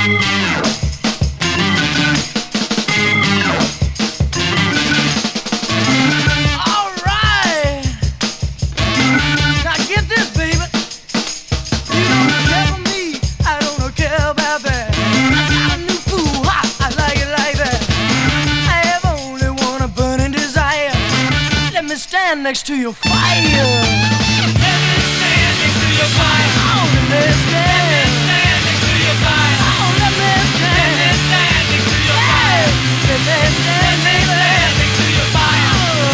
Stand next to your fire. Let me stand next to your fire. Oh, let me stand next to your fire. Oh, let me stand next to your fire. Let me stand next to your fire.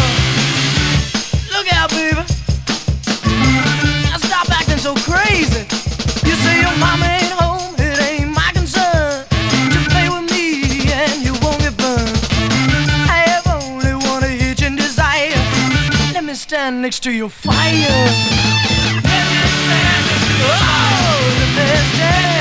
Look out, baby. Now stop acting so crazy. You say your mama ain't home, it ain't my concern. Just play with me and you won't get burned. I have only one itch and desire. Let me stand next to your fire. Let me stand next to your fire. Oh, let me stand.